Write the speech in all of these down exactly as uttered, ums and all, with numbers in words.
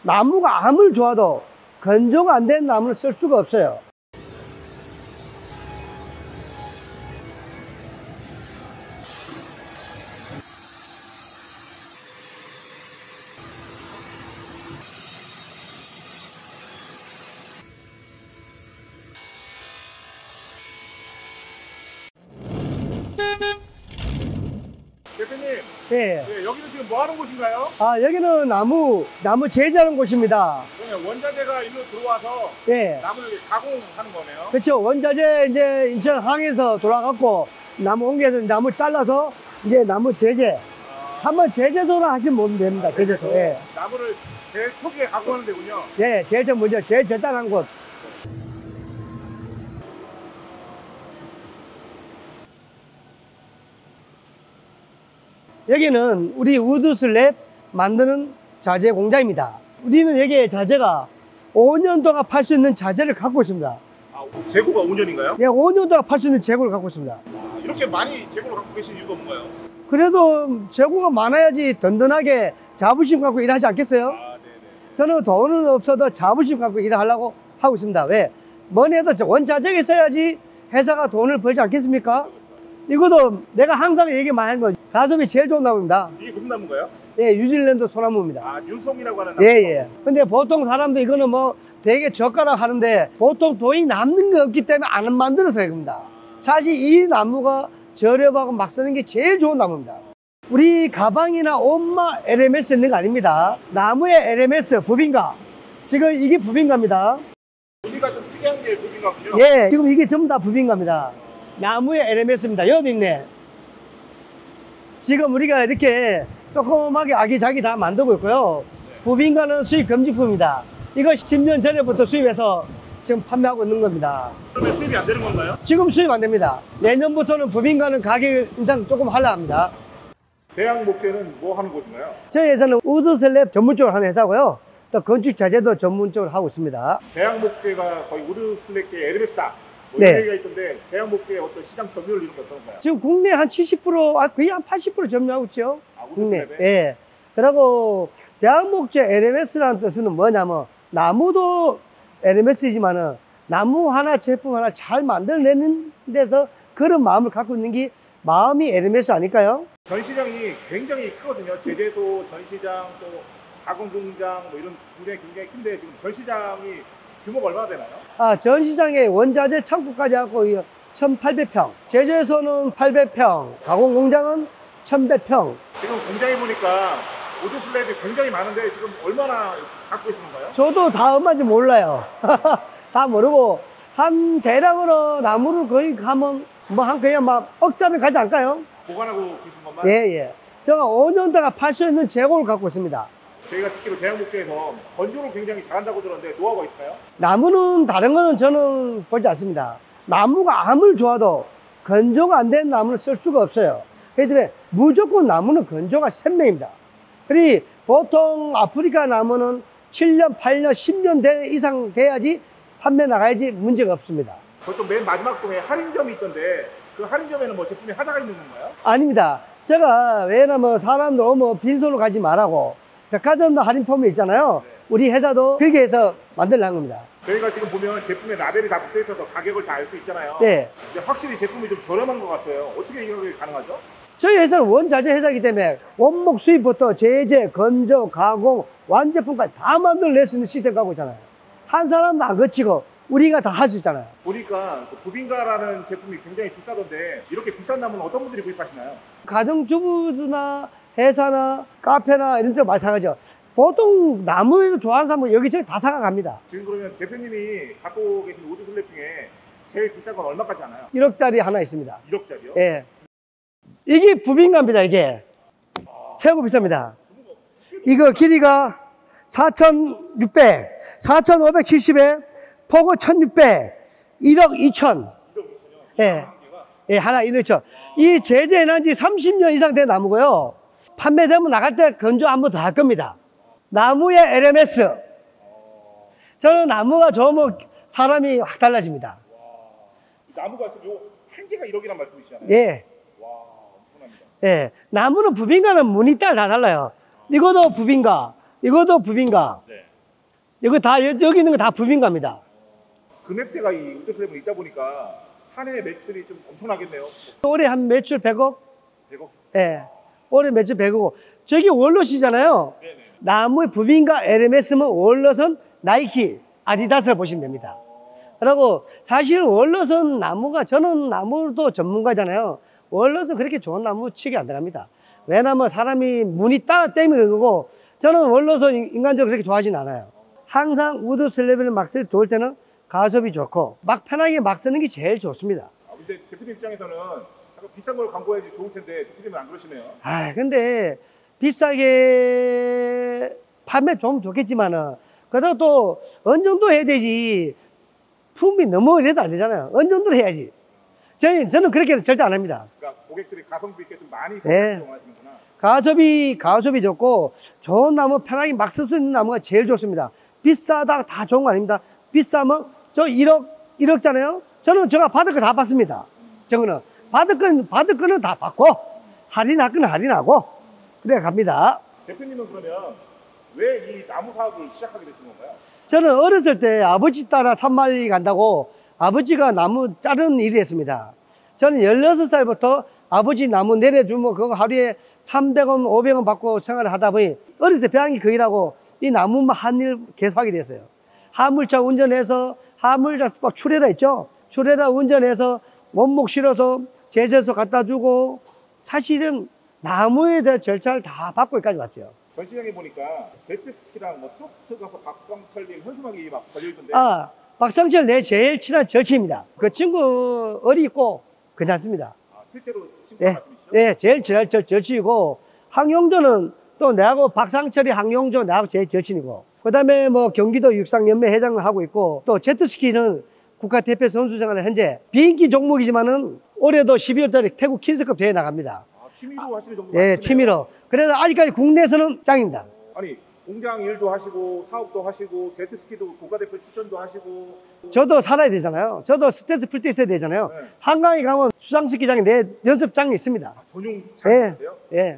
나무가 아무리 좋아도 건조가 안 된 나무는 쓸 수가 없어요. 대표님, 예. 네, 여기는 지금 뭐 하는 곳인가요? 아, 여기는 나무, 나무 제조하는 곳입니다. 그러면 원자재가 일로 들어와서 예. 나무를 가공하는 거네요? 그렇죠. 원자재 이제 인천 항에서 돌아갔고, 나무 옮겨서 나무 잘라서 이제 나무 제재. 아, 한번 제재소로 하시면 됩니다. 제재소. 예. 나무를 제일 초기에 가공하는 데군요? 예, 제일 첫 먼저, 제일 절단한 곳. 여기는 우리 우드 슬랩 만드는 자재 공장입니다. 우리는 여기에 자재가 오 년 동안 팔 수 있는 자재를 갖고 있습니다. 아, 재고가 오 년인가요? 예, 오 년 동안 팔 수 있는 재고를 갖고 있습니다. 아, 이렇게 많이 재고를 갖고 계신 이유가 뭔가요? 그래도 재고가 많아야지 든든하게 자부심 갖고 일하지 않겠어요? 아, 네네. 저는 돈은 없어도 자부심 갖고 일하려고 하고 있습니다. 왜? 뭐니 해도 원자재가 있어야지 회사가 돈을 벌지 않겠습니까? 이것도 내가 항상 얘기 많이 하는 건 가성비 제일 좋은 나무입니다. 이게 무슨 나무인가요? 예, 뉴질랜드 소나무입니다. 아, 윤송이라고 하는 나무? 예, 예. 근데 보통 사람들 이거는 뭐 되게 저가라 하는데 보통 돈이 남는 게 없기 때문에 안 만들어서 그럽니다. 사실 이 나무가 저렴하고 막 쓰는 게 제일 좋은 나무입니다. 우리 가방이나 옷만 엘엠에스 있는 거 아닙니다. 나무의 엘엠에스, 부빈가. 지금 이게 부빈가입니다. 여기가 좀 특이한 게 부빈가군요? 예, 지금 이게 전부 다 부빈가입니다. 나무의 엘엠에스입니다. 여기도 있네. 지금 우리가 이렇게 조그맣게 아기자기 다 만들고 있고요. 부빈가는 수입 금지품입니다. 이거 십 년 전에부터 수입해서 지금 판매하고 있는 겁니다. 그러면 수입이 안 되는 건가요? 지금 수입 안 됩니다. 내년부터는 부빈가는 가격 인상 조금 하려 합니다. 대학목재는 뭐 하는 곳인가요? 저희 회사는 우드 슬랩 전문적으로 하는 회사고요. 또 건축 자재도 전문적으로 하고 있습니다. 대학목재가 거의 우드 슬랩계 엘엠에스다. 뭐 네. 이런 얘기가 있던데 대학목재의 어떤 시장 점유율 이런 게 어떤가요? 지금 국내 한 칠십 퍼센트, 아, 거의 한 팔십 퍼센트 점유하고 있죠. 아, 우드 국내. 슬랩에? 예. 그리고 대한목재 엘엠에스라는 뜻은 뭐냐면 나무도 엘엠에스이지만은 나무 하나 제품 하나 잘 만들어내는 데서 그런 마음을 갖고 있는 게 마음이 엘엠에스 아닐까요? 전시장이 굉장히 크거든요. 제재소, 전시장, 또 가공공장 뭐 이런 굉장히 굉장히 큰데 지금 전시장이 규모가 얼마나 되나요? 아, 전시장에 원자재 창고까지 하고 천팔백 평, 제재소는 팔백 평, 가공공장은 천백 평. 지금 공장에 보니까 우드 슬랩이 굉장히 많은데 지금 얼마나 갖고 계신 건가요? 저도 다 얼마인지 몰라요. 다 모르고 한 대량으로 나무를 거의 가면 뭐 한 그냥 막 억짜를 가지 않을까요? 보관하고 계신 것만? 예, 예. 제가 오 년 동안 팔 수 있는 재고를 갖고 있습니다. 저희가 듣기로 대학목재에서 건조를 굉장히 잘한다고 들었는데 노하우가 있을까요? 나무는 다른 거는 저는 보지 않습니다. 나무가 아무리 좋아도 건조가 안 된 나무는 쓸 수가 없어요. 그렇기 때문에 무조건 나무는 건조가 생명입니다. 그리고 보통 아프리카 나무는 칠 년, 팔 년, 십 년 이상 돼야지 판매 나가야지 문제가 없습니다. 저쪽 맨 마지막 동에 할인점이 있던데 그 할인점에는 뭐 제품에 하자가 있는 건가요? 아닙니다. 제가 왜냐면 사람들 오면 빈손으로 가지 말라고 백화점도 할인 폼이 있잖아요. 네. 우리 회사도 그렇게 해서 만들려는 겁니다. 저희가 지금 보면 제품에 라벨이 다 붙어 있어서 가격을 다 알 수 있잖아요. 네. 근데 확실히 제품이 좀 저렴한 것 같아요. 어떻게 이 가격이 가능하죠? 저희 회사는 원자재 회사이기 때문에 원목 수입부터 제재, 건조, 가공, 완제품까지 다 만들어낼 수 있는 시스템 갖고 있잖아요. 한 사람도 안 거치고 우리가 다 할 수 있잖아요. 보니까 그 부빈가라는 제품이 굉장히 비싸던데 이렇게 비싼 나무는 어떤 분들이 구입하시나요? 가정주부나 회사나 카페나 이런 데 많이 사가죠. 보통 나무를 좋아하는 사람은 여기저기 다 사가 갑니다. 지금 그러면 대표님이 갖고 계신 우드 슬랩 중에 제일 비싼 건 얼마까지 하나요? 일억짜리 하나 있습니다. 일억짜리요? 예. 이게 부빈가입니다, 이게. 최고 비쌉니다. 이거 길이가 사천육백, 사천오백칠십에 폭은 천육백, 일억 이천. 예. 예, 하나 일억 이천. 이 제재한 지 삼십 년 이상 된 나무고요. 판매되면 나갈 때 건조 한 번 더 할 겁니다. 나무의 엘엠에스. 저는 나무가 좋으면 사람이 확 달라집니다. 나무가 지금 요 한 개가 일억이란 말씀이시잖아요. 예. 와, 엄청납니다. 예. 나무는 부빈가는 무늬 따라 다 달라요. 이것도 부빈가, 이것도 부빈가. 네. 이거 다, 여- 여기 있는 거 다 부빙가입니다. 금액대가 이 우드슬랩은 있다 보니까 한 해 매출이 좀 엄청나겠네요. 올해 한 매출 백억? 백억. 예. 올해 매출 백억. 저기 월롯이잖아요. 네네. 나무의 부빙가 엘엠에스면 월롯은 나이키, 아디다스를 보시면 됩니다. 그리고 사실 월롯은 나무가, 저는 나무도 전문가잖아요. 월롯은 그렇게 좋은 나무 치기 안 들어갑니다. 왜냐면 사람이 문이 따라 때문에 그거고, 저는 월롯은 인간적으로 그렇게 좋아하진 않아요. 항상 우드 슬랩을 막 쓸 좋을 때는 가섭이 좋고, 막 편하게 막 쓰는 게 제일 좋습니다. 아, 근데 대표님 입장에서는 약간 비싼 걸 광고해야지 좋을 텐데 대표님은 안 그러시네요. 아, 근데 비싸게 판매 좀 좋겠지만은, 그래도 또 어느 정도 해야 되지. 품이 너무 이래도 안 되잖아요. 어느 정도 해야지. 저는, 저는 그렇게 절대 안 합니다. 그러니까 고객들이 가성비 있게 좀 많이 네. 이용하시는구나. 가섭이, 가섭이 좋고, 좋은 나무 편하게 막 쓸 수 있는 나무가 제일 좋습니다. 비싸다 다 좋은 거 아닙니다. 비싸면 저 일억, 일억잖아요. 저는 제가 받을 거 다 받습니다. 저거는. 받을 건, 받을 거는 다 받고, 할인할 거는 할인하고, 그래 갑니다. 대표님은 그러면 왜 이 나무 사업을 시작하게 되신 건가요? 저는 어렸을 때 아버지 따라 산말리 간다고 아버지가 나무 자르는 일을 했습니다. 저는 열여섯 살부터 아버지 나무 내려주면 그거 하루에 삼백 원, 오백 원 받고 생활을 하다 보니 어렸을 때 배운 게 그이라고 이 나무만 한 일 계속 하게 됐어요. 화물차 운전해서 화물차 막 출애라 있죠? 출애라 운전해서 원목 실어서 제재소 갖다 주고 사실은 나무에 대한 절차를 다 받고 여기까지 왔죠. 전시장에 보니까 제트스키랑 뭐 트로트 가서 박성철님 현수막이 막 걸려있던데. 아, 박상철 내 제일 친한 절친입니다. 그 친구 어리고 괜찮습니다. 아, 실제로 친구 예, 말씀이시죠? 예, 제일 친한 절, 절친이고, 항용조는 또 내하고 박상철이 항용조 내하고 제일 절친이고, 그 다음에 뭐 경기도 육상연맹 회장을 하고 있고, 또 제트스키는 국가대표 선수생활을 현재 비인기 종목이지만은 올해도 십이월 달에 태국 킨스컵 대회 나갑니다. 아, 취미로 하시는 정도 예, 맞으시네요. 취미로. 그래서 아직까지 국내에서는 짱입니다. 아니 공장 일도 하시고 사업도 하시고 제트스키도 국가대표 출전도 하시고. 저도 살아야 되잖아요. 저도 스트레스 풀 때 있어야 되잖아요. 네. 한강에 가면 수상스키장에 내 연습장이 있습니다. 아, 전용 예, 장이세요? 예.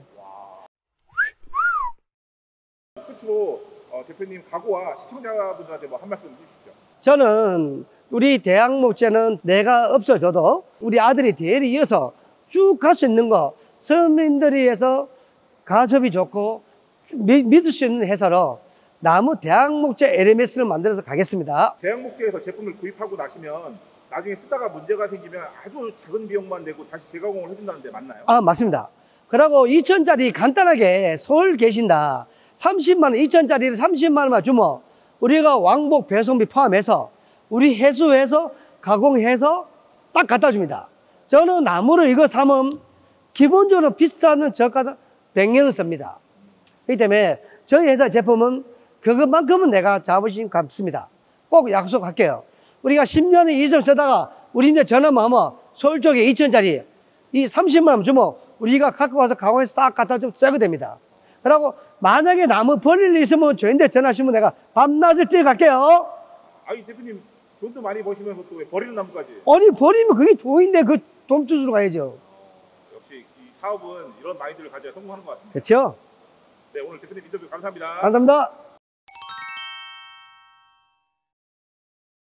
끝으로 어, 대표님 각오와 시청자분들한테 뭐 한 말씀 해주시죠. 저는 우리 대학목재는 내가 없어져도 우리 아들이 대를 이어서 쭉 갈 수 있는 거, 서민들이 위해서 가섭이 좋고 미, 믿을 수 있는 회사로 나무 대학목재 엘엠에스를 만들어서 가겠습니다. 대형목재에서 제품을 구입하고 나시면 나중에 쓰다가 문제가 생기면 아주 작은 비용만 내고 다시 재가공을 해준다는데 맞나요? 아, 맞습니다. 그리고 이천짜리 간단하게 서울 계신다. 삼십만 원, 이천짜리를 삼십만 원만 주면 우리가 왕복 배송비 포함해서 우리 회수해서 가공해서 딱 갖다 줍니다. 저는 나무를 이거 사면 기본적으로 비싼 저가 백 년을 씁니다. 그렇기 때문에 저희 회사 제품은 그것만큼은 내가 자부심 갖습니다. 꼭 약속할게요. 우리가 십 년에 이점 쓰다가 우리 이제 전화만 하면 서울 쪽에 이천짜리 이 삼십만 원 주면 우리가 갖고 와서 가공해서 싹 갖다 좀 떼고 됩니다. 그리고 만약에 나무 버릴 일 있으면 저희한테 전화하시면 내가 밤낮을 뛰어갈게요. 아니 대표님 돈도 많이 버시면서 또 왜 버리는 나무까지. 아니 버리면 그게 돈인데 그 돈 주스러 가야죠. 역시 이 사업은 이런 마인드를 가져야 성공하는 것 같습니다. 그렇죠? 네, 오늘 대표님 인터뷰 감사합니다. 감사합니다.